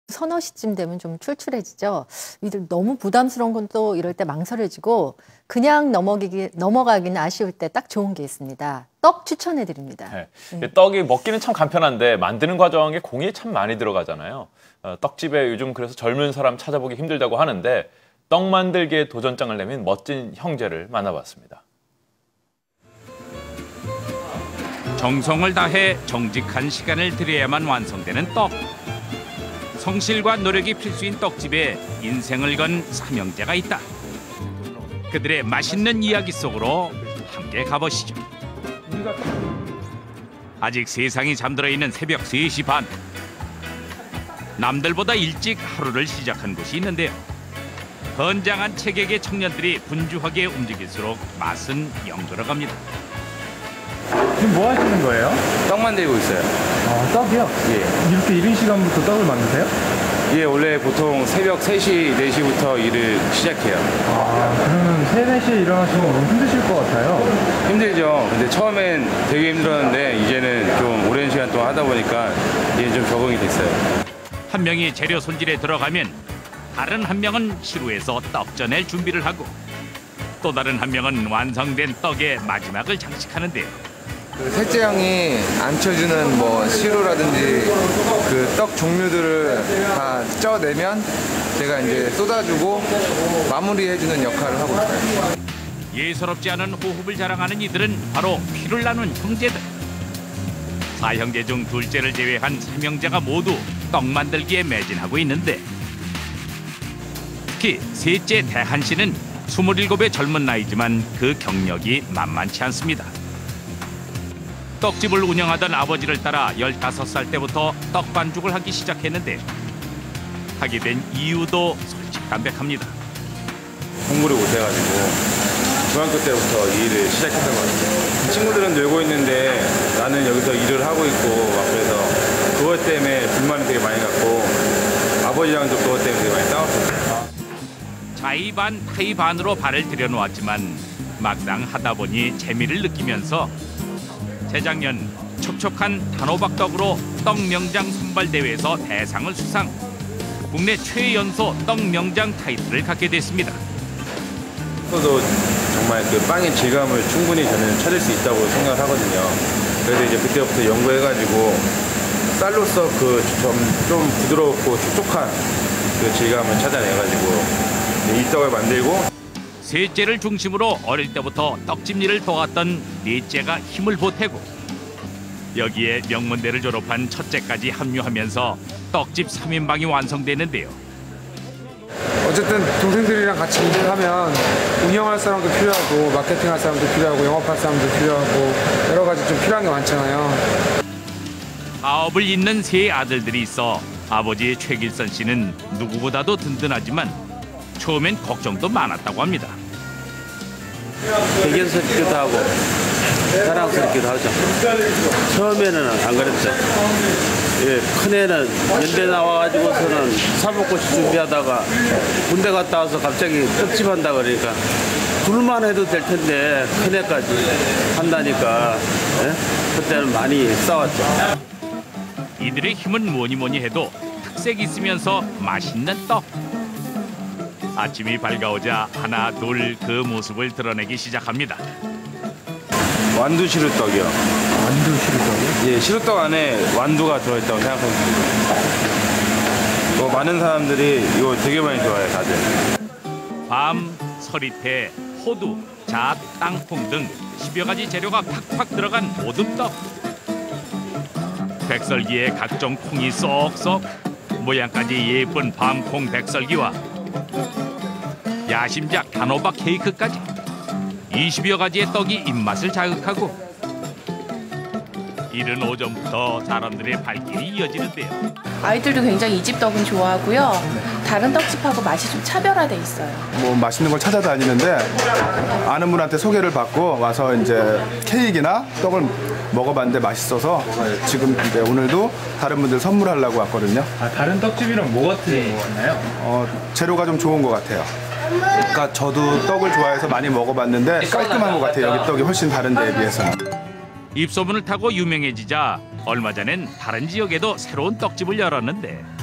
서너 시쯤 되면 좀 출출해지죠. 이들 너무 부담스러운 건 또 이럴 때 망설여지고 그냥 넘어가기는 아쉬울 때 딱 좋은 게 있습니다. 떡 추천해 드립니다. 네. 떡이 먹기는 참 간편한데 만드는 과정에 공이 참 많이 들어가잖아요. 떡집에 요즘 그래서 젊은 사람 찾아보기 힘들다고 하는데 떡 만들기에 도전장을 내민 멋진 형제를 만나봤습니다. 정성을 다해 정직한 시간을 들여야만 완성되는 떡. 성실과 노력이 필수인 떡집에 인생을 건 삼형제가 있다. 그들의 맛있는 이야기 속으로 함께 가보시죠. 아직 세상이 잠들어 있는 새벽 3시 반. 남들보다 일찍 하루를 시작한 곳이 있는데요. 건장한 체격의 청년들이 분주하게 움직일수록 맛은 영들어갑니다. 지금 뭐 하시는 거예요? 떡 만들고 있어요. 아, 떡이요? 예. 이렇게 이른 시간부터 떡을 만드세요? 예, 원래 보통 새벽 3시, 4시부터 일을 시작해요. 아, 그러면 3, 4시에 일어나시면 너무 힘드실 것 같아요. 힘들죠. 근데 처음엔 되게 힘들었는데 이제는 좀 오랜 시간 동안 하다 보니까 이제 좀 적응이 됐어요. 한 명이 재료 손질에 들어가면 다른 한 명은 시루에서 떡 쪄낼 준비를 하고 또 다른 한 명은 완성된 떡의 마지막을 장식하는데요. 그 셋째 형이 안쳐주는 뭐 시루라든지 그 떡 종류들을 다 쪄내면 제가 이제 쏟아주고 마무리해주는 역할을 하고 있어요. 예사롭지 않은 호흡을 자랑하는 이들은 바로 피를 나눈 형제들. 4형제 중 둘째를 제외한 3형제가 모두 떡 만들기에 매진하고 있는데 특히 셋째 대한 씨는 27의 젊은 나이지만 그 경력이 만만치 않습니다. 떡집을 운영하던 아버지를 따라 15살 때부터 떡반죽을 하기 시작했는데 하게 된 이유도 솔직담백합니다. 공부를 못해가지고 중학교 때부터 이 일을 시작했던 것 같아요. 친구들은 놀고 있는데 나는 여기서 일을 하고 있고 막 그래서 그것 때문에 불만이 되게 많이 갔고 아버지랑도 그것 때문에 되게 많이 싸웠어요. 자의 반 타의 반으로 발을 들여놓았지만 막상 하다 보니 재미를 느끼면서 재작년 촉촉한 단호박떡으로 떡명장 선발대회에서 대상을 수상, 국내 최연소 떡명장 타이틀을 갖게 됐습니다. 저도 정말 그 빵의 질감을 충분히 저는 찾을 수 있다고 생각을 하거든요. 그래서 이제 그때부터 연구해가지고 쌀로서 그 좀 부드럽고 촉촉한 그 질감을 찾아내가지고 이 떡을 만들고 셋째를 중심으로 어릴 때부터 떡집 일을 도왔던 넷째가 힘을 보태고 여기에 명문대를 졸업한 첫째까지 합류하면서 떡집 3인방이 완성되는데요. 어쨌든 동생들이랑 같이 일을 하면 운영할 사람도 필요하고 마케팅할 사람도 필요하고 영업할 사람도 필요하고 여러 가지 좀 필요한 게 많잖아요. 사업을 잇는 세 아들들이 있어 아버지 최길선 씨는 누구보다도 든든하지만 처음엔 걱정도 많았다고 합니다. 대견스럽기도 하고 사랑스럽기도 하죠. 처음에는 안 그랬죠. 예, 큰애는 연대 나와가지고서는 사법고시 준비하다가 군대 갔다 와서 갑자기 떡집 한다 그러니까 둘만 해도 될 텐데 큰애까지 한다니까 예? 그때는 많이 싸웠죠. 이들의 힘은 뭐니 해도 특색이 있으면서 맛있는 떡. 아침이 밝아오자 하나 둘 그 모습을 드러내기 시작합니다. 완두 시루떡이요. 완두 시루떡이요? 예, 시루떡 안에 완두가 들어있다고 생각하면 됩니다. 많은 사람들이 이거 되게 많이 좋아해요, 다들. 밤, 서리태, 호두, 잣, 땅콩 등 10여 가지 재료가 팍팍 들어간 모듬떡. 백설기에 각종 콩이 쏙쏙, 모양까지 예쁜 밤콩 백설기와 야심작 단호박 케이크까지 20여 가지의 떡이 입맛을 자극하고 이른 오전부터 사람들의 발길이 이어지는데요. 아이들도 굉장히 이 집 떡은 좋아하고요. 다른 떡집하고 맛이 좀 차별화돼 있어요. 뭐 맛있는 걸 찾아다니는데 아는 분한테 소개를 받고 와서 이제 케이크나 떡을 먹어봤는데 맛있어서 지금 이제 오늘도 다른 분들 선물하려고 왔거든요. 아, 다른 떡집이랑 뭐가 틀린 것 같나요? 재료가 좀 좋은 것 같아요. 그러니까 저도 떡을 좋아해서 많이 먹어봤는데 깔끔한 것 같아요. 여기 떡이 훨씬 다른 데에 비해서는. 입소문을 타고 유명해지자 얼마 전엔 다른 지역에도 새로운 떡집을 열었는데